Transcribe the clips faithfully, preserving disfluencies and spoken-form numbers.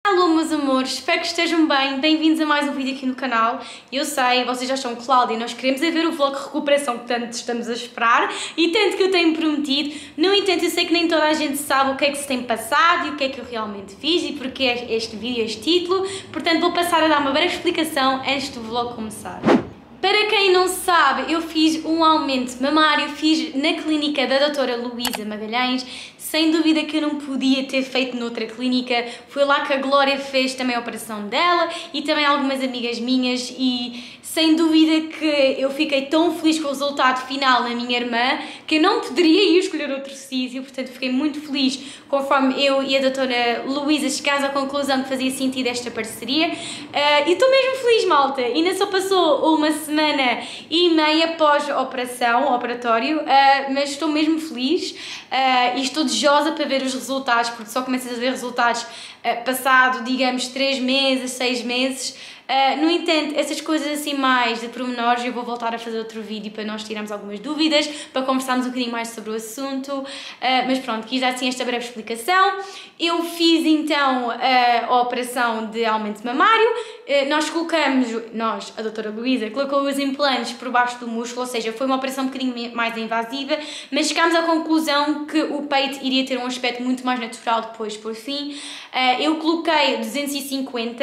Alô meus amores, espero que estejam bem, bem-vindos a mais um vídeo aqui no canal. Eu sei, vocês já estão Cláudia, nós queremos é ver o vlog de recuperação que tanto estamos a esperar e tanto que eu tenho prometido. No entanto, eu sei que nem toda a gente sabe o que é que se tem passado e o que é que eu realmente fiz e porque este vídeo, este título, portanto vou passar a dar uma breve explicação antes do vlog começar. Para quem não sabe, eu fiz um aumento mamário, fiz na clínica da doutora Luísa Magalhães. Sem dúvida que eu não podia ter feito noutra clínica, foi lá que a Glória fez também a operação dela e também algumas amigas minhas e sem dúvida que eu fiquei tão feliz com o resultado final na minha irmã que eu não poderia ir escolher outro sítio, portanto fiquei muito feliz conforme eu e a doutora Luísa chegámos à conclusão que fazia sentido esta parceria uh, e estou mesmo feliz, malta, ainda só passou uma semana e meia pós-operação, operatório, uh, mas estou mesmo feliz uh, e estou desejosa para ver os resultados, porque só começas a ver resultados uh, passado, digamos, três meses, seis meses. Uh, no entanto, essas coisas assim mais de pormenores, eu vou voltar a fazer outro vídeo para nós tirarmos algumas dúvidas, para conversarmos um bocadinho mais sobre o assunto, uh, mas pronto, quis dar assim esta breve explicação. Eu fiz então uh, a operação de aumento mamário, uh, nós colocamos, nós, a doutora Luísa, colocou os implantes por baixo do músculo, ou seja, foi uma operação um bocadinho mais invasiva, mas chegámos à conclusão que o peito iria ter um aspecto muito mais natural depois, por fim. Uh, eu coloquei duzentos e cinquenta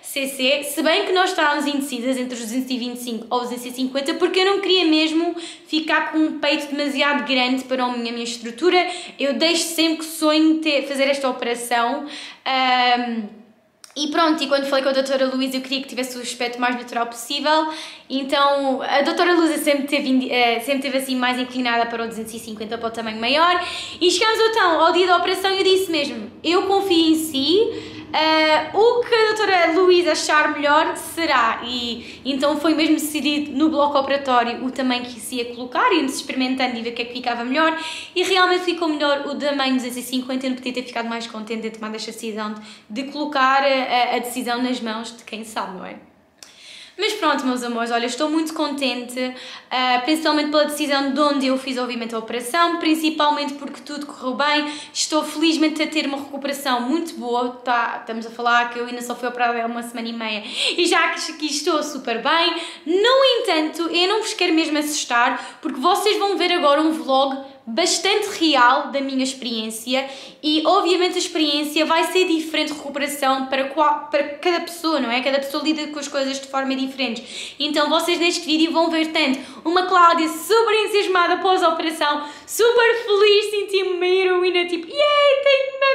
cc, se bem que nós estávamos indecisas entre os duzentos e vinte e cinco ou os duzentos e cinquenta, porque eu não queria mesmo ficar com um peito demasiado grande para a minha, a minha estrutura. Eu deixo sempre que sonho ter, fazer esta operação. Um, E pronto, e quando falei com a doutora Luísa, eu queria que tivesse o aspecto mais natural possível, então a doutora Luísa sempre teve, sempre teve assim mais inclinada para o duzentos e cinquenta, para o tamanho maior, e chegamos então ao dia da operação e eu disse mesmo, eu confio em si, uh, o que a doutora Luísa achar melhor será, e então foi mesmo decidido no bloco operatório o tamanho que se ia colocar, íamos experimentando e ver o que é que ficava melhor, e realmente ficou melhor o tamanho duzentos e cinquenta, eu não podia ter ficado mais contente de ter tomado esta decisão de, de colocar a, a decisão nas mãos de quem sabe, não é? Mas pronto, meus amores, olha, estou muito contente, uh, principalmente pela decisão de onde eu fiz, obviamente, a operação, principalmente porque tudo correu bem, estou felizmente a ter uma recuperação muito boa, tá, estamos a falar que eu ainda só fui operada há uma semana e meia e já que, que estou super bem. No entanto, eu não vos quero mesmo assustar, porque vocês vão ver agora um vlog bastante real da minha experiência e obviamente a experiência vai ser diferente de recuperação para, qual, para cada pessoa, não é? Cada pessoa lida com as coisas de forma diferente. Então vocês neste vídeo vão ver tanto uma Cláudia super entusiasmada após a operação, super feliz, senti-me uma heroína, tipo, yay,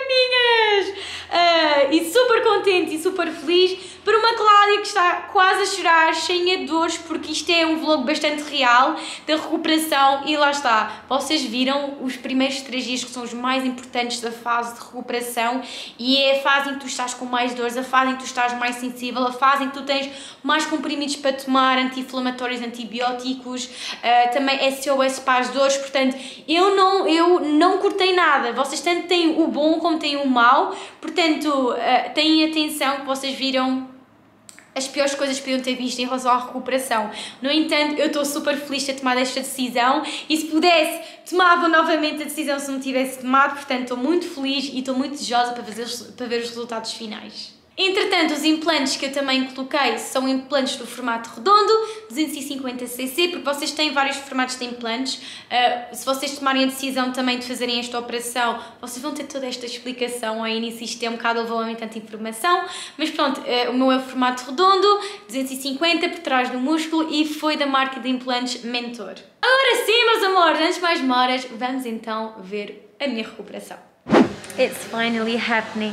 tenho maminhas! Uh, e super contente e super feliz por uma Cláudia que está quase a chorar, cheia de dores, porque isto é um vlog bastante real da recuperação e lá está, vocês viram os primeiros três dias que são os mais importantes da fase de recuperação e é a fase em que tu estás com mais dores, a fase em que tu estás mais sensível, a fase em que tu tens mais comprimidos para tomar, anti-inflamatórios, antibióticos, uh, também S O S para as dores, portanto eu não, eu não cortei nada, vocês tanto têm o bom como têm o mau, portanto uh, tenham atenção que vocês viram as piores coisas que podiam ter visto em relação à recuperação. No entanto, eu estou super feliz de ter tomado esta decisão e se pudesse, tomava novamente a decisão se não tivesse tomado, portanto estou muito feliz e estou muito desejosa para, fazer, para ver os resultados finais. Entretanto, os implantes que eu também coloquei são implantes do formato redondo, duzentos e cinquenta cc, porque vocês têm vários formatos de implantes. Uh, se vocês tomarem a decisão também de fazerem esta operação, vocês vão ter toda esta explicação ao início, isto é um bocado levou-me tanta informação, mas pronto, uh, o meu é o formato redondo, duzentos e cinquenta por trás do músculo e foi da marca de implantes Mentor. Agora sim, meus amores, antes de mais demoras, vamos então ver a minha recuperação. It's finally happening.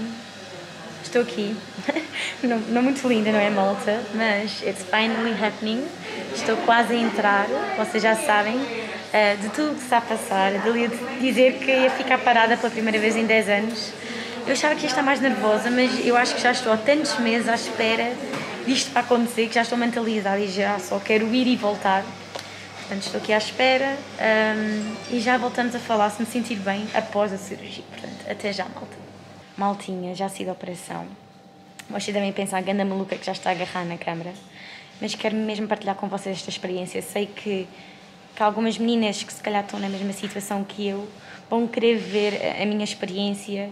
Estou aqui, não, não muito linda, não é, malta? Mas it's finally happening. Estou quase a entrar, vocês já sabem uh, de tudo o que está a passar. De dizer que ia ficar parada pela primeira vez em dez anos. Eu achava que ia estar mais nervosa, mas eu acho que já estou há tantos meses à espera disto para acontecer, que já estou mentalizada e já só quero ir e voltar. Portanto, estou aqui à espera um, e já voltamos a falar, se me sentir bem, após a cirurgia. Portanto, até já, malta. Maltinha, já sido a operação. Vocês devem pensar, ganda maluca que já está a agarrar na câmara. Mas quero mesmo partilhar com vocês esta experiência. Sei que, que algumas meninas que se calhar estão na mesma situação que eu vão querer ver a minha experiência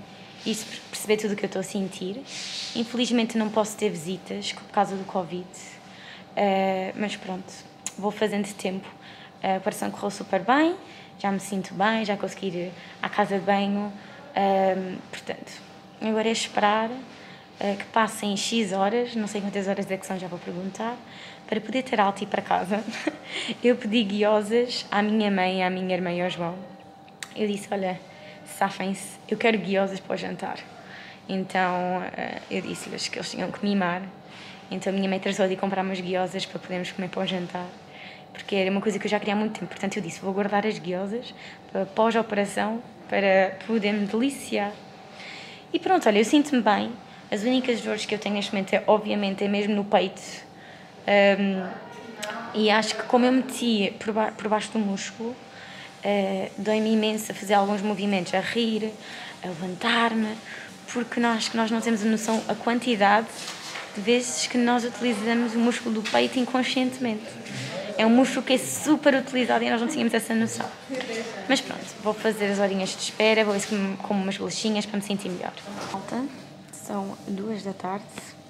e perceber tudo o que eu estou a sentir. Infelizmente não posso ter visitas por causa do Covid, uh, mas pronto, vou fazendo tempo. A operação correu super bem, já me sinto bem, já consegui ir à casa de banho, uh, portanto, agora é esperar uh, que passem X horas, não sei quantas horas é que são, já vou perguntar, para poder ter alta e ir para casa. Eu pedi guiosas à minha mãe, à minha irmã e ao João. Eu disse, olha, safem-se, eu quero guiosas para o jantar. Então eu disse-lhes que eles tinham que mimar. Então a minha mãe tratou de comprar umas guiosas para podermos comer para o jantar, porque era uma coisa que eu já queria há muito tempo. Portanto eu disse, vou guardar as guiosas para pós-operação para poder me deliciar. E pronto, olha, eu sinto-me bem. As únicas dores que eu tenho neste momento, é, obviamente, é mesmo no peito. Um, e acho que como eu meti por, ba por baixo do músculo, Uh, dói-me imenso a fazer alguns movimentos, a rir, a levantar-me, porque nós, acho que nós não temos a noção, a quantidade de vezes que nós utilizamos o músculo do peito inconscientemente. É um músculo que é super utilizado e nós não tínhamos essa noção. Mas pronto, vou fazer as horinhas de espera, vou ver se como umas bolachinhas para me sentir melhor. Malta, são duas da tarde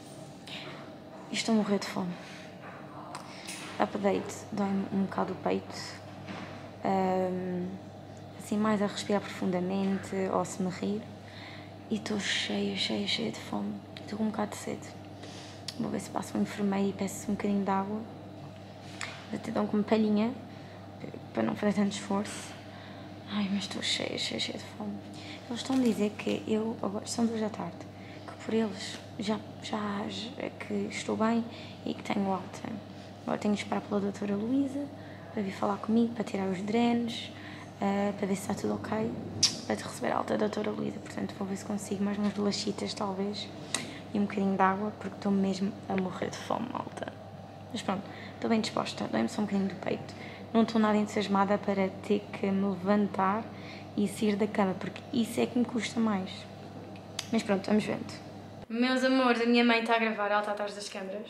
e estou a morrer de fome. Update, dói-me um bocado o peito. Um, assim mais a respirar profundamente ou se me rir, e estou cheia, cheia, cheia de fome, estou com um bocado de sede. Vou ver se passo um enfermeiro e peço um bocadinho de água, até dão com uma palhinha para não fazer tanto esforço. Ai, mas estou cheia, cheia, cheia de fome. Eles estão a dizer que eu, agora são duas da tarde, que por eles já, já, já que estou bem e que tenho alta. Agora tenho de esperar pela doutora Luísa para vir falar comigo, para tirar os drenos, uh, para ver se está tudo ok, para te receber a alta da doutora Luísa. Portanto, vou ver se consigo mais umas bolachitas, talvez, e um bocadinho de água, porque estou mesmo a morrer de fome, malta. Mas pronto, estou bem disposta, dói-me só um bocadinho do peito. Não estou nada entusiasmada para ter que me levantar e sair da cama, porque isso é que me custa mais. Mas pronto, vamos vendo. Meus amores, a minha mãe está a gravar, ela está atrás das câmaras.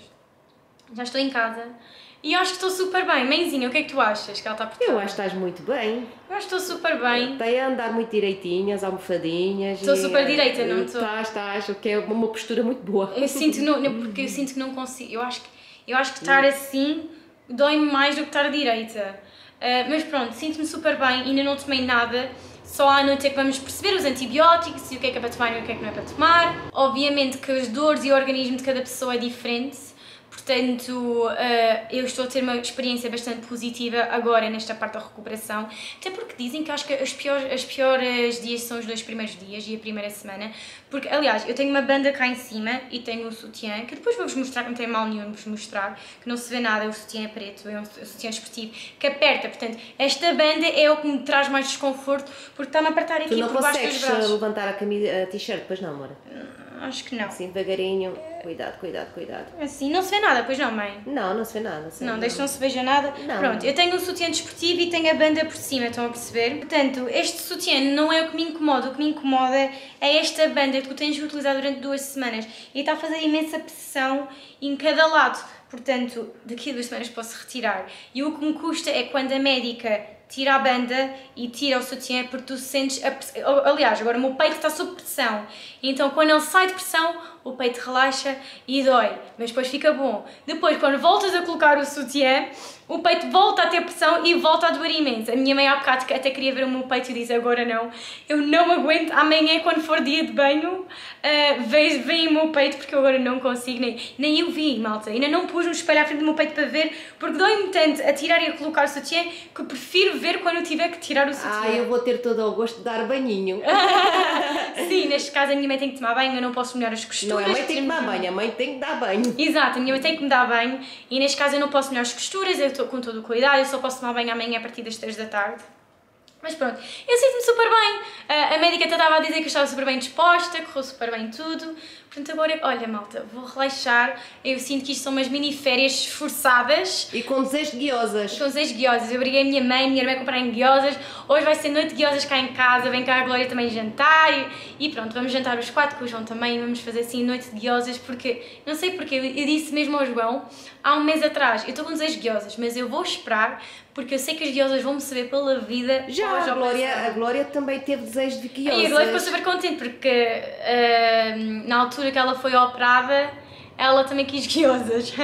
Já estou em casa. E eu acho que estou super bem. Mãezinha, o que é que tu achas que ela está por trás? Eu acho que estás muito bem. Eu acho que estou super bem. Tem a andar muito direitinhas, almofadinhas. Estou super direita, não estou? Estás, estás, o que é uma postura muito boa. Eu sinto que não, porque eu sinto que não consigo. Eu acho que, eu acho que estar assim dói-me mais do que estar direita. Uh, mas pronto, sinto-me super bem, ainda não tomei nada. Só à noite é que vamos perceber os antibióticos e o que é que é para tomar e o que é que não é para tomar. Obviamente que as dores e o organismo de cada pessoa é diferente. Portanto, eu estou a ter uma experiência bastante positiva agora nesta parte da recuperação, até porque dizem que acho que as piores, as piores dias são os dois primeiros dias e a primeira semana, porque, aliás, eu tenho uma banda cá em cima e tenho um sutiã, que depois vou-vos mostrar, que não tem mal nenhum de vos mostrar, que não se vê nada, o sutiã é preto, é um sutiã esportivo, que aperta, portanto, esta banda é o que me traz mais desconforto, porque está-me a apertar aqui por baixo dos braços. Tu não consegues levantar a, camisa, a t-shirt, pois não, amor? Acho que não. Assim, devagarinho. Cuidado, cuidado, cuidado. Assim, não se vê nada, pois não, mãe? Não, não se vê nada. Se não, deixa não se veja nada. Não. Pronto, eu tenho um sutiã desportivo e tenho a banda por cima, estão a perceber? Portanto, este sutiã não é o que me incomoda, o que me incomoda é esta banda que tu tens que utilizar durante duas semanas e está a fazer imensa pressão em cada lado. Portanto, daqui a duas semanas posso retirar. E o que me custa é quando a médica tira a banda e tira o sutiã, porque tu sentes a pressão. Aliás, agora o meu peito está sob pressão, então quando ele sai de pressão, o peito relaxa e dói, mas depois fica bom. Depois, quando voltas a colocar o sutiã, o peito volta a ter pressão e volta a doer imenso. A minha mãe há bocado até queria ver o meu peito e disse, agora não, eu não aguento, amanhã quando for dia de banho, uh, vem, vem o meu peito, porque eu agora não consigo, nem, nem eu vi, malta, ainda não pus um espelho à frente do meu peito para ver, porque dói-me tanto a tirar e a colocar o sutiã, que eu prefiro ver quando eu tiver que tirar o sutiã. Ah, eu vou ter todo o gosto de dar banhinho. Sim, neste caso a minha mãe tem que tomar banho, eu não posso molhar as costuras. Não, a mãe tem que tomar banho, a mãe tem que dar banho. Exato, a minha mãe tem que me dar banho e neste caso eu não posso molhar as costuras, eu estou com todo o cuidado, eu só posso tomar banho amanhã a partir das três da tarde. Mas pronto, eu sinto-me super bem. A médica até estava a dizer que eu estava super bem disposta, correu super bem tudo. Portanto, agora, olha malta, vou relaxar. Eu sinto que isto são umas mini férias esforçadas. E com desejo de guiosas. Com desejo de guiosas. Eu obriguei a minha mãe, a minha irmã a comprarem guiosas. Hoje vai ser noite de guiosas cá em casa. Vem cá a Glória também jantar. E pronto, vamos jantar os quatro com o João também. Vamos fazer assim noite de guiosas porque, não sei porque, eu, eu disse mesmo ao João, há um mês atrás, eu estou com desejo de guiosas, mas eu vou esperar porque eu sei que as guiosas vão-me saber pela vida. Já a Glória, a Glória também teve desejo de guiosas. E a Glória ficou super contente porque uh, na altura que ela foi operada, ela também quis guiosas.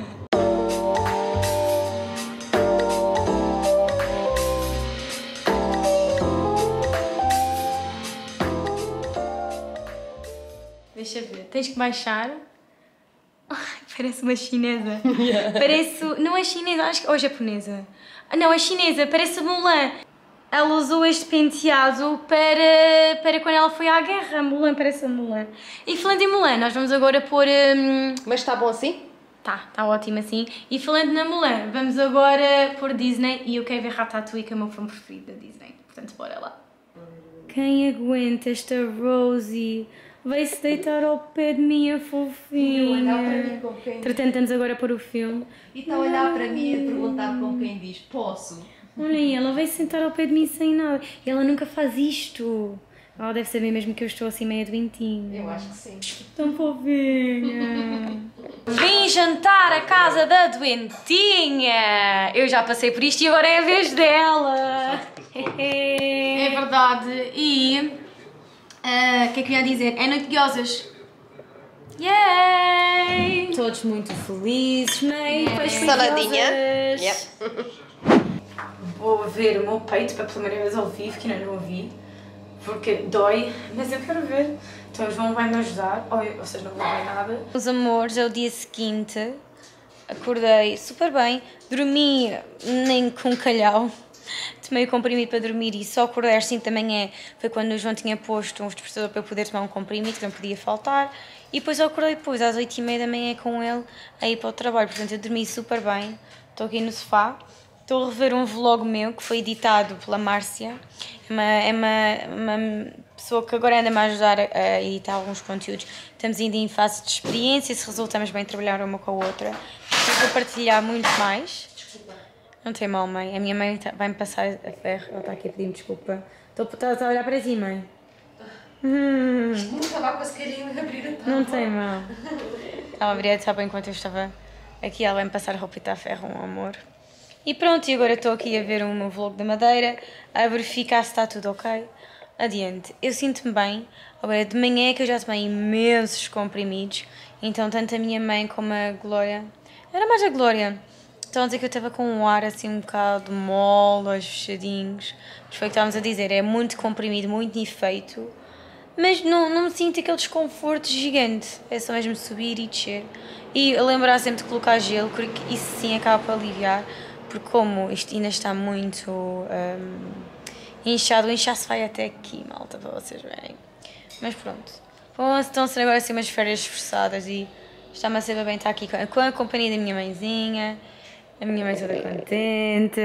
Deixa ver, tens que baixar. Ai, parece uma chinesa. Yeah. Parece. Não é chinesa, acho que. Ou japonesa. Não, é chinesa, parece Mulan. Ela usou este penteado para, para quando ela foi à guerra. Mulan, parece a Mulan. E falando em Mulan, nós vamos agora pôr. Um... Mas está bom assim? Tá, está ótimo assim. E falando na Mulan, vamos agora pôr Disney. E eu quero ver Ratatouille, que é o meu filme preferido da Disney. Portanto, bora lá. Quem aguenta esta Rosie? Vai-se deitar ao pé de mim, a fofinha. E olhar para mim com quem Entretanto, estamos agora para o filme. E está a olhar para mim e a perguntar com quem diz, posso? Olhem, ela vai sentar ao pé de mim sem nada. E ela nunca faz isto. Ela deve saber mesmo que eu estou assim meio doentinha. Eu acho que sim. Tão fofinha. Vim jantar à casa da doentinha. Eu já passei por isto e agora é a vez dela. É verdade. E... O uh, que é que eu ia dizer? É noite de guiosas. Yay! Todos muito felizes, mãe. Yeah. Saladinha. Yep. Vou ver o meu peito para pela primeira vez ao vivo, que ainda não ouvi, porque dói, mas eu quero ver. Então o João vai me ajudar, ou eu, vocês não vão ver nada. Os amores, é o dia seguinte. Acordei super bem, dormi nem com calhau. Tomei o comprimido para dormir e só acordei às cinco da manhã, foi quando o João tinha posto um despertador para eu poder tomar um comprimido, que não podia faltar. E depois eu acordei depois, às oito e meia da manhã com ele, a ir para o trabalho. Portanto, eu dormi super bem, estou aqui no sofá. Estou a rever um vlog meu que foi editado pela Márcia. É uma, é uma, uma pessoa que agora anda-me a ajudar a, a editar alguns conteúdos. Estamos ainda em fase de experiência, se resultamos bem trabalhar uma com a outra. Eu vou partilhar muito mais. Não tem mal, mãe. A minha mãe tá, vai-me passar a ferro. Ela está aqui a pedir-me desculpa. Estou a olhar para ti, mãe. Hum. Não estava a conseguir abrir a tábua. Não tem mal. Estava a abrir a tábua enquanto eu estava aqui. Ela vai-me passar a roupita a ferro, um amor. E pronto, e agora estou aqui a ver o meu vlog da Madeira, a verificar se está tudo ok. Adiante. Eu sinto-me bem. Agora, de manhã é que eu já tomei imensos comprimidos. Então, tanto a minha mãe como a Glória... Era mais a Glória. Estão a dizer que eu estava com um ar assim um bocado mole, olhos fechadinhos. Mas foi o que estávamos a dizer, é muito comprimido, muito efeito. Mas não, não me sinto aquele desconforto gigante. É só mesmo subir e descer. E lembrar sempre de colocar gelo, porque isso sim acaba por aliviar. Porque como isto ainda está muito um, inchado, o inchaço vai até aqui, malta, para vocês verem. Mas pronto. Bom, estão a ser agora assim umas férias esforçadas e está-me a ser bem estar aqui com a companhia da minha mãezinha. A minha mãe toda contente.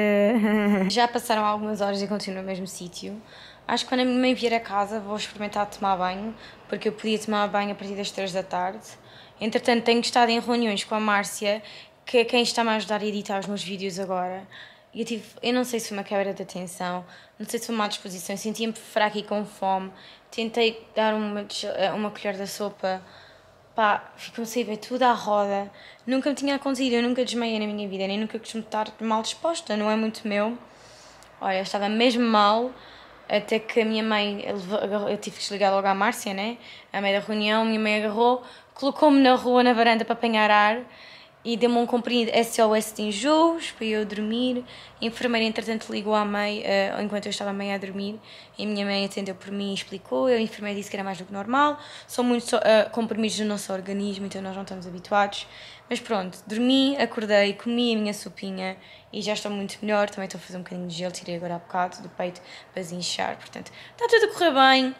Já passaram algumas horas e continuo no mesmo sítio. Acho que quando a minha mãe vier a casa vou experimentar tomar banho, porque eu podia tomar banho a partir das três da tarde. Entretanto, tenho estado em reuniões com a Márcia, que é quem está-me a ajudar a editar os meus vídeos agora. E eu, tive, eu não sei se foi uma quebra de atenção, não sei se foi uma má disposição, sentia-me fraca e com fome. Tentei dar uma, uma colher da sopa. Pá, ficou-se a ver tudo à roda. Nunca me tinha acontecido, eu nunca desmaiei na minha vida, nem nunca costumo estar mal disposta, não é muito meu. Olha, eu estava mesmo mal, até que a minha mãe, eu tive que desligar logo à Márcia, né? A meio da reunião, a minha mãe agarrou, colocou-me na rua, na varanda, para apanhar ar. E deu-me um comprimido S O S de enjoos para eu dormir. A enfermeira, entretanto, ligou à mãe uh, enquanto eu estava meio a dormir. E a minha mãe atendeu por mim e explicou. A enfermeira disse que era mais do que normal. São muitos uh, comprimidos do nosso organismo, então nós não estamos habituados. Mas pronto, dormi, acordei, comi a minha sopinha e já estou muito melhor. Também estou a fazer um bocadinho de gelo, tirei agora há bocado do peito para desinchar. Portanto, está tudo a correr bem.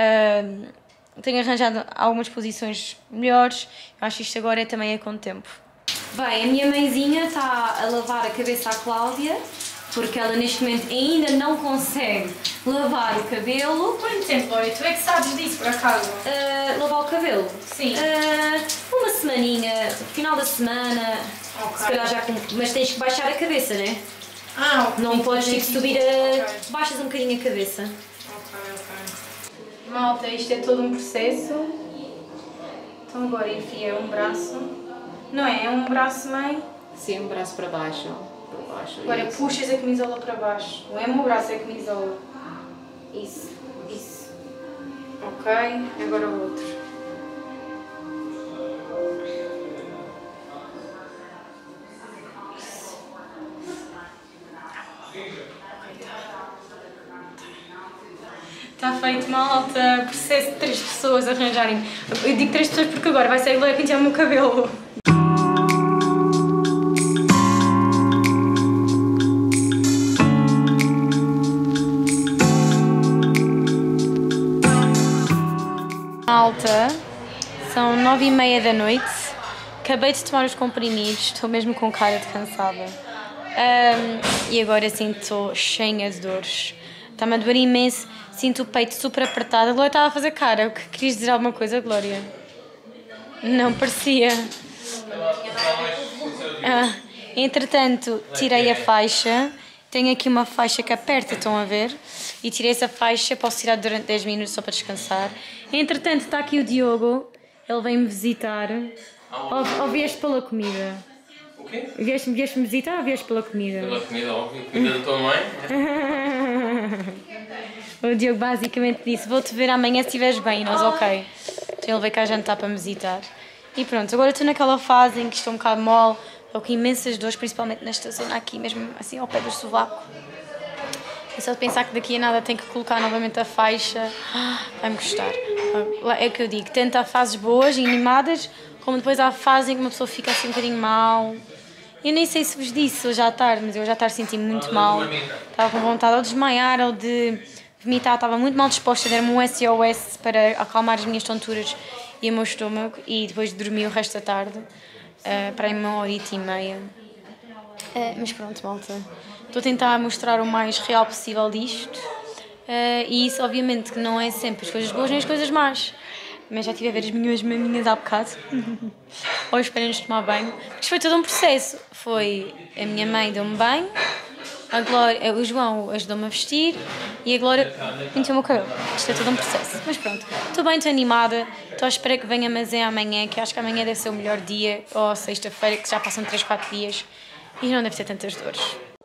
Uh, tenho arranjado algumas posições melhores. Eu acho que isto agora é, também é com o tempo. Bem, a minha mãezinha está a lavar a cabeça à Cláudia porque ela neste momento ainda não consegue lavar o cabelo. Quanto tempo, Glória? Tu é que sabes disso, por acaso? Uh, lavar o cabelo? Sim. Uh, uma semaninha, final da semana, Ok. se calhar já com... mas tens que baixar a cabeça, né? Ah, ok. Não podes tipo, subir a... Ok. baixas um bocadinho a cabeça. Ok, ok. Malta, isto é todo um processo. Então agora enfia um braço. Não é? É um braço meio. Sim, um braço para baixo. Para baixo. Agora isso. puxas a camisola para baixo. Não é o meu braço, é a camisola. Isso, isso. Ok, agora o outro. Está feito, malta. Processo de três pessoas arranjarem. Eu digo três pessoas porque agora vai ser a Glória a pentear o meu cabelo. Malta, são nove e meia da noite. Acabei de tomar os comprimidos, estou mesmo com cara de cansada. Um, e agora sim estou cheia de dores. Está-me a doer imenso, sinto o peito super apertado. A Glória estava a fazer cara. Querias dizer alguma coisa, Glória? Não parecia. Ah, entretanto, tirei a faixa. Tenho aqui uma faixa que aperta, estão a ver? E tirei essa faixa, posso tirar durante dez minutos só para descansar. Entretanto, está aqui o Diogo. Ele vem-me visitar. Ou, ou vieste pela comida? O quê? Vieste-me vieste visitar ou vieste pela comida? Pela comida, óbvio. Comida da tua mãe. O Diogo basicamente disse, vou-te ver amanhã se estiveres bem. E nós, ok. Então ele veio cá jantar para me visitar. E pronto, agora estou naquela fase em que estou um bocado mole. Estou com imensas dores, principalmente nesta zona aqui, mesmo assim ao pé do sovaco. E só de pensar que daqui a nada tenho que colocar novamente a faixa, vai-me gostar. É o que eu digo, tanto há fases boas e animadas, como depois há fases em que uma pessoa fica assim um bocadinho mal. Eu nem sei se vos disse hoje à tarde, mas eu hoje à tarde senti-me muito mal. Estava com vontade ou de desmaiar ou de vomitar, estava muito mal disposta, deram-me um S O S para acalmar as minhas tonturas e o meu estômago, e depois dormi o resto da tarde, uh, para aí uma horita e meia. Uh, mas pronto, malta. Estou a tentar mostrar o mais real possível disto. Uh, e isso, obviamente, que não é sempre as coisas boas nem as coisas más. Mas já estive a ver as minhas maminhas há bocado. Ou esperem-nos tomar banho. Isto foi todo um processo. Foi a minha mãe deu-me banho, a Glória, o João ajudou-me a vestir e a Glória penteou o meu cabelo. Isto é todo um processo. Mas pronto, estou bem, estou animada. Estou à espera que venha mas é amanhã, que acho que amanhã deve ser o melhor dia. Ou sexta-feira, que já passam três, quatro dias. E não deve ter tantas dores.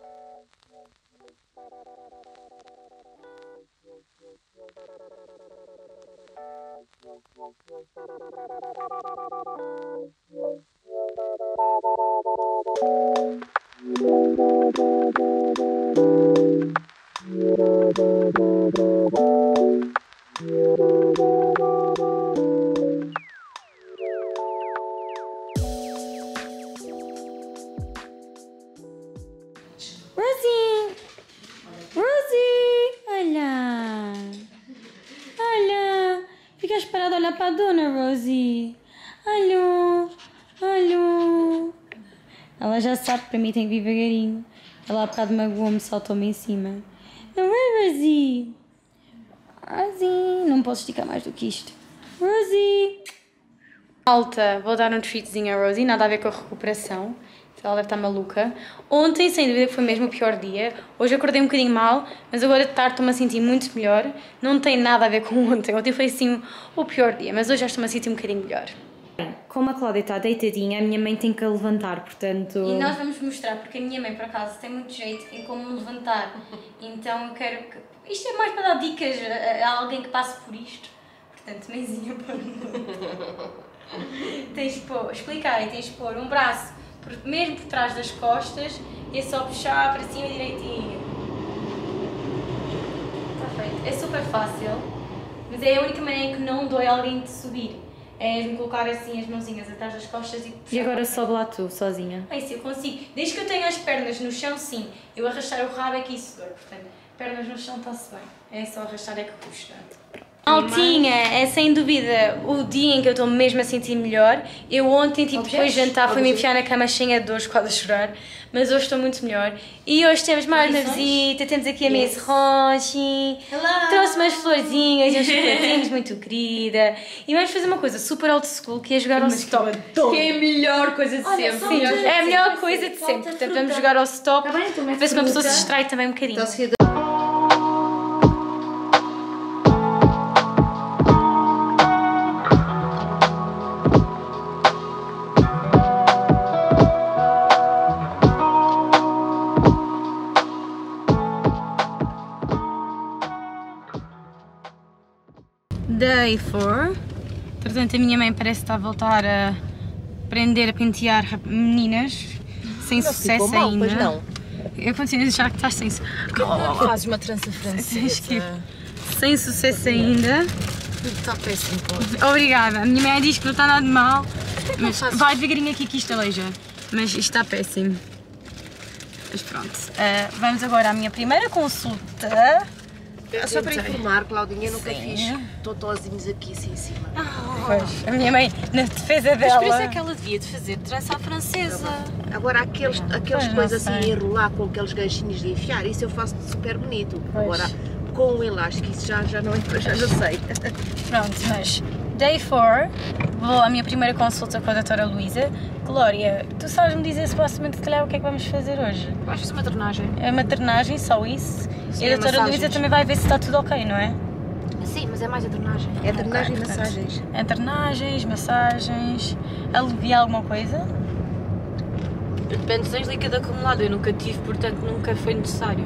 Rosie! Rosie! Olha! Olha! Ficas parada a olhar para a dona, Rosie! Olha! Olha! Ela já sabe que para mim tem que vir devagarinho. Ela há bocado magoou-me, saltou-me em cima. Não é, Rosie? Rosie! Não posso esticar mais do que isto. Rosie! Alta, vou dar um treatzinho a Rosie, nada a ver com a recuperação. Ela deve estar maluca. Ontem, sem dúvida, foi mesmo o pior dia. Hoje acordei um bocadinho mal, mas agora de tarde estou-me a sentir muito melhor. Não tem nada a ver com ontem. Ontem foi assim o pior dia, mas hoje já estou-me a sentir um bocadinho melhor. Como a Cláudia está deitadinha, a minha mãe tem que a levantar, portanto... E nós vamos mostrar, porque a minha mãe, por acaso, tem muito jeito em como me levantar. Então eu quero que... Isto é mais para dar dicas a, a alguém que passe por isto. Portanto, mãezinha, pôr... tens de pôr... Explica aí, tens de pôr um braço por, mesmo por trás das costas e é só puxar para cima direitinho. Está feito. É super fácil, mas é a única maneira que não dói alguém de subir. É me colocar assim as mãozinhas atrás das costas e puxar. E agora sobe lá tu, sozinha? É isso, eu consigo. Desde que eu tenha as pernas no chão, sim. Eu arrastar o rabo é que isso dói. Portanto, pernas no chão está-se bem. É só arrastar é que custa. Altinha, é sem dúvida o dia em que eu estou mesmo a sentir melhor. Eu ontem, tipo, depois de jantar, fui-me enfiar na cama cheia de dores, quase a chorar. Mas hoje estou muito melhor. E hoje temos mais uma visita, temos aqui a Miss Rochi. Trouxe umas florzinhas e uns chocolatinhos, muito querida. E vamos fazer uma coisa super old school, que é jogar ao stop. Que é a melhor coisa de Olha, sempre. Sim, é a melhor coisa de Falta sempre. Portanto, fruta. vamos jogar ao stop. Tá bem, então mete Ver se uma pessoa se fruta. distrai também um bocadinho. Então, se Day four. Portanto, a minha mãe parece estar a voltar a prender, a pentear rap- meninas sem sucesso mal, ainda. pois não. Eu continuo a achar que estás sem, su- Fazes uma trança francesa. sem sucesso ainda. Está péssimo, pô. Obrigada. A minha mãe diz que não está nada de mal. que Mas não fazes? vai devagarinho aqui que isto aleija. Mas isto está péssimo. Mas pronto. Ah, vamos agora à minha primeira consulta. Só para informar, Claudinha, eu nunca Sim. fiz totozinhos aqui assim em cima. Pois, a minha mãe, na defesa Mas dela. por isso é que ela devia de fazer trança à francesa. Agora, aqueles, aqueles Pois, coisas não assim, sei. enrolar com aqueles ganchinhos de enfiar, isso eu faço super bonito. Pois. Agora, com o elástico, isso já, já não já, já sei. Pronto, mas Day four, vou à minha primeira consulta com a doutora Luísa. Glória, tu sabes-me dizer supostamente, se calhar, o que é que vamos fazer hoje? Vais fazer uma drenagem? É maternagem, só isso. Sim, e a doutora massagens. Luísa também vai ver se está tudo ok, não é? Sim, mas é mais a drenagem. É a drenagem Ok, e massagens. portanto, é drenagens, massagens, aliviar alguma coisa? Depende se tens líquido acumulado, eu nunca tive, portanto nunca foi necessário.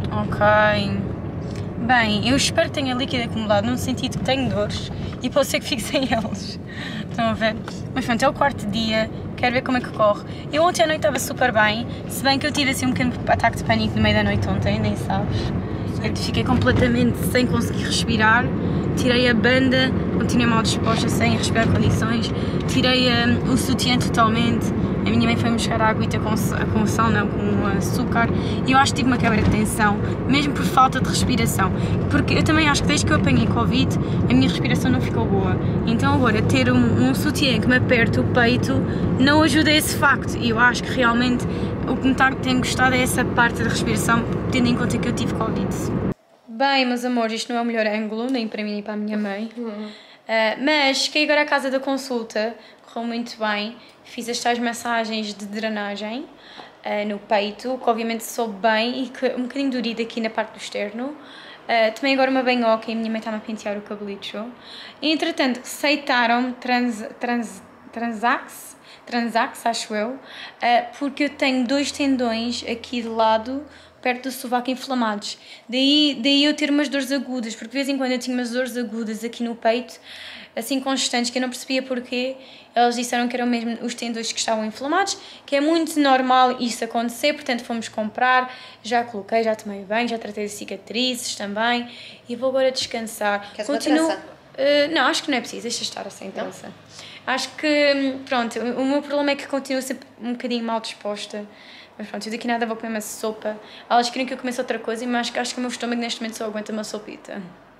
Ok. Bem, eu espero que tenha líquido acumulado, num sentido que tenho dores e pode ser que fique sem eles. Estão a ver? Mas pronto, é o quarto dia, quero ver como é que corre. Eu ontem à noite estava super bem, se bem que eu tive assim um pequeno ataque de pânico no meio da noite ontem, nem sabes. Eu fiquei completamente sem conseguir respirar, tirei a banda, continuei mal disposta, sem respirar condições, tirei um, o sutiã totalmente. A minha mãe foi buscar a aguita com, com sal, não, com açúcar, e eu acho que tive uma quebra de tensão, mesmo por falta de respiração, porque eu também acho que desde que eu apanhei Covid, a minha respiração não ficou boa, então agora ter um, um sutiã que me aperta o peito não ajuda a esse facto, e eu acho que realmente o que me tá, tem gostado é essa parte da respiração, tendo em conta que eu tive Covid. Bem, meus amores, isto não é o melhor ângulo, nem para mim nem para a minha mãe, uh, mas cheguei agora à casa da consulta, correu muito bem. Fiz as tais massagens de drenagem uh, no peito, que obviamente soube bem e que um bocadinho dorido aqui na parte do externo. Uh, tomei agora uma banhoca e a minha mãe está-me a pentear o cabelito. E, entretanto, receitaram-me trans, trans, Transax, Transax, acho eu, uh, porque eu tenho dois tendões aqui de lado, perto do sovaco, inflamados. Daí, daí eu ter umas dores agudas, porque de vez em quando eu tinha umas dores agudas aqui no peito, assim constantes, que eu não percebia porquê. Eles disseram que eram mesmo os tendões que estavam inflamados, que é muito normal isso acontecer, portanto fomos comprar, já coloquei, já tomei banho, já tratei de cicatrizes também e vou agora descansar. Queres uma Continuo... trança? Uh, não, acho que não é preciso, deixa estar assim, trança. Acho que, pronto, o meu problema é que continuo sempre um bocadinho mal disposta. Mas pronto, eu daqui nada vou comer uma sopa. Elas queriam que eu comesse outra coisa, mas acho que, acho que o meu estômago neste momento só aguenta uma sopita.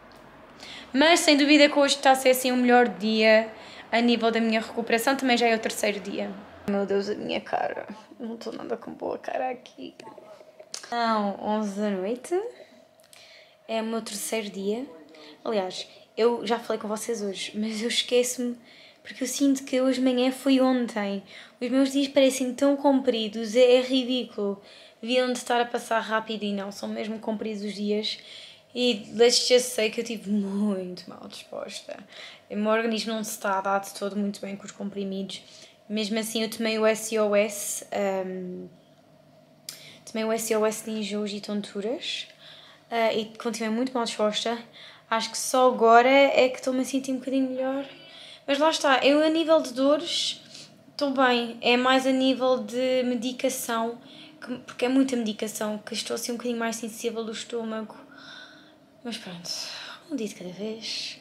Mas sem dúvida que hoje está a ser assim o melhor dia a nível da minha recuperação, também já é o terceiro dia. Meu Deus, a minha cara. Não estou nada com boa cara aqui. São onze da noite. É o meu terceiro dia. Aliás, eu já falei com vocês hoje, mas eu esqueço-me porque eu sinto que hoje de manhã foi ontem. Os meus dias parecem tão compridos, é, é ridículo. Deviam de estar a passar rápido e não, são mesmo compridos os dias. E let's just say que eu estive muito mal disposta. O meu organismo não se está a dar de todo muito bem com os comprimidos. Mesmo assim eu tomei o S O S, um, tomei o S O S de enjoos e tonturas uh, e continuei muito mal disposta. Acho que só agora é que estou-me a sentir um bocadinho melhor. Mas lá está, eu a nível de dores estou bem, é mais a nível de medicação, que, porque é muita medicação, que estou assim um bocadinho mais sensível do estômago. Mas pronto, um dia de cada vez,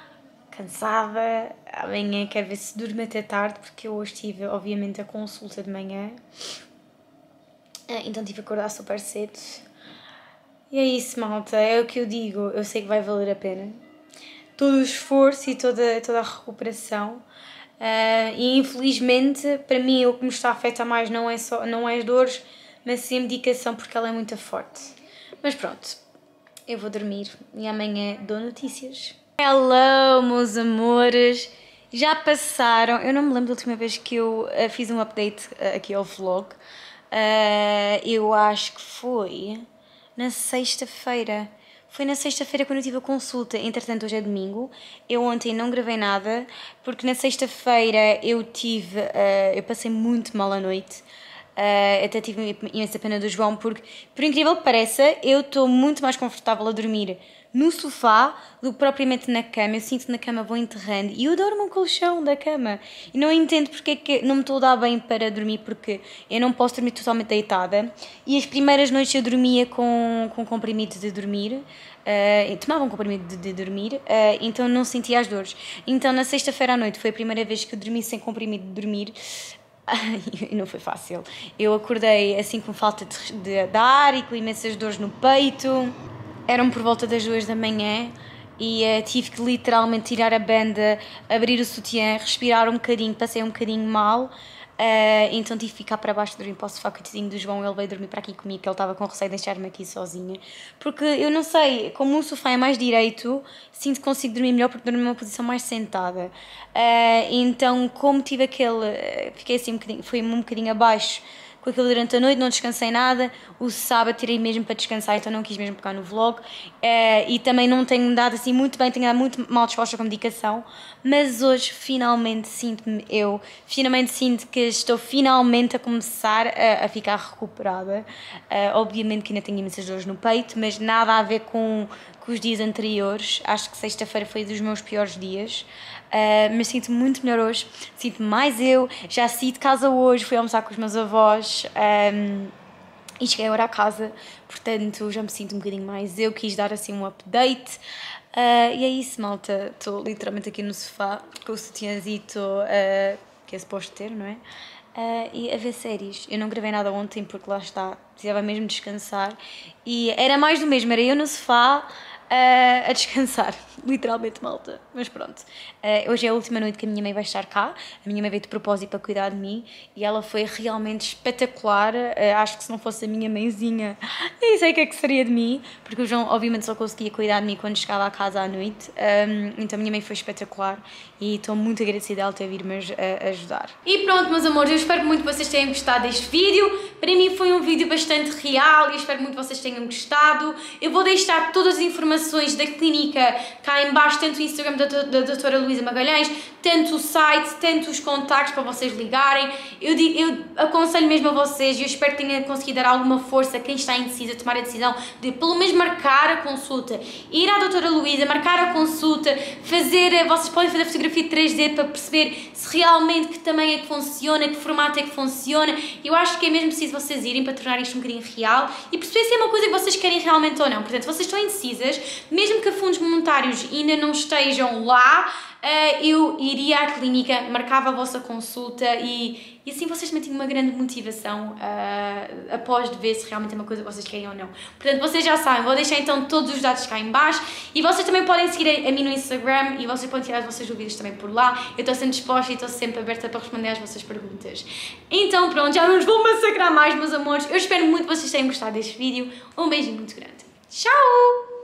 cansada, amanhã quero ver se durmo até tarde, porque eu hoje tive obviamente a consulta de manhã, então tive que acordar super cedo. E é isso, malta, é o que eu digo, eu sei que vai valer a pena. todo o esforço e toda, toda a recuperação. Uh, e infelizmente, para mim, o que me está a afetar mais não é, só, não é as dores, mas sim a medicação, porque ela é muito forte. Mas pronto, eu vou dormir e amanhã dou notícias. Hello, meus amores! Já passaram, eu não me lembro da última vez que eu uh, fiz um update uh, aqui ao vlog. Uh, eu acho que foi na sexta-feira. Foi na sexta-feira quando eu tive a consulta, entretanto hoje é domingo. Eu ontem não gravei nada, porque na sexta-feira eu tive, uh, eu passei muito mal à noite. Uh, até tive imensa pena do João, porque, por incrível que pareça, eu estou muito mais confortável a dormir no sofá do que propriamente na cama. Eu sinto que na cama vou enterrando e eu dormo no colchão da cama. E não entendo porque é que não me estou a dar bem para dormir, porque eu não posso dormir totalmente deitada. E as primeiras noites eu dormia com, com comprimido de dormir. Uh, eu tomava um comprimido de, de dormir, uh, então não sentia as dores. Então na sexta-feira à noite foi a primeira vez que eu dormi sem comprimido de dormir. E não foi fácil. Eu acordei assim com falta de, de, de ar e com imensas dores no peito. Eram por volta das duas da manhã e uh, tive que literalmente tirar a banda, abrir o sutiã, respirar um bocadinho, passei um bocadinho mal. Uh, então tive que ficar para baixo de dormir para o sofá, coitadinho do João. Ele veio dormir para aqui comigo, que ele estava com receio de deixar-me aqui sozinha. Porque eu não sei, como o sofá é mais direito, sinto que consigo dormir melhor porque dormir numa posição mais sentada. Uh, então, como tive aquele. Fiquei assim um bocadinho, fui um bocadinho abaixo com aquilo durante a noite, não descansei nada. O sábado tirei mesmo para descansar, então não quis mesmo pegar no vlog. Uh, e também não tenho dado assim muito bem, tenho dado muito mal disposta com a medicação. Mas hoje finalmente sinto-me eu, finalmente sinto que estou finalmente a começar a, a ficar recuperada. Uh, obviamente que ainda tenho imensas dores no peito, mas nada a ver com, com os dias anteriores. Acho que sexta-feira foi dos meus piores dias. Uh, mas sinto-me muito melhor hoje, sinto-me mais eu, já saí de casa hoje, fui almoçar com os meus avós um, e cheguei agora à casa, portanto já me sinto um bocadinho mais eu, quis dar assim um update. Uh, e é isso, malta, estou literalmente aqui no sofá com o sutiãzito uh, que é suposto ter, não é? Uh, e a ver séries. Eu não gravei nada ontem porque lá está, precisava mesmo descansar e era mais do mesmo, era eu no sofá Uh, a descansar, literalmente, malta, mas pronto. Uh, hoje é a última noite que a minha mãe vai estar cá. A minha mãe veio de propósito para cuidar de mim e ela foi realmente espetacular. Uh, acho que se não fosse a minha mãezinha, nem sei o que é que seria de mim, porque o João obviamente só conseguia cuidar de mim quando chegava à casa à noite. Um, então a minha mãe foi espetacular e estou muito agradecida a ela ter vindo-me a ajudar. E pronto, meus amores, eu espero muito que vocês tenham gostado deste vídeo. Para mim foi um vídeo bastante real e espero muito que vocês tenham gostado. Eu vou deixar todas as informações da clínica cá em baixo, tanto o Instagram da, da doutora Luísa Magalhães, tanto o site, tanto os contactos para vocês ligarem. Eu, eu aconselho mesmo a vocês, e eu espero que tenha conseguido dar alguma força a quem está indeciso a tomar a decisão de pelo menos marcar a consulta, ir à doutora Luísa, marcar a consulta, fazer, vocês podem fazer fotografia três D para perceber se realmente que tamanho é que funciona, que formato é que funciona. Eu acho que é mesmo preciso vocês irem para tornar isto um bocadinho real e perceber se é uma coisa que vocês querem realmente ou não. Portanto, se vocês estão indecisas, mesmo que fundos monetários ainda não estejam lá, uh, eu iria à clínica, marcava a vossa consulta e, e assim vocês também tinham uma grande motivação uh, após de ver se realmente é uma coisa que vocês querem ou não. Portanto, vocês já sabem, vou deixar então todos os dados cá em baixo e vocês também podem seguir a, a mim no Instagram e vocês podem tirar as vossas dúvidas também por lá. Eu estou sempre disposta e estou sempre aberta para responder às vossas perguntas. Então pronto, já não os vou massacrar mais, meus amores. Eu espero muito que vocês tenham gostado deste vídeo. Um beijinho muito grande. Tchau!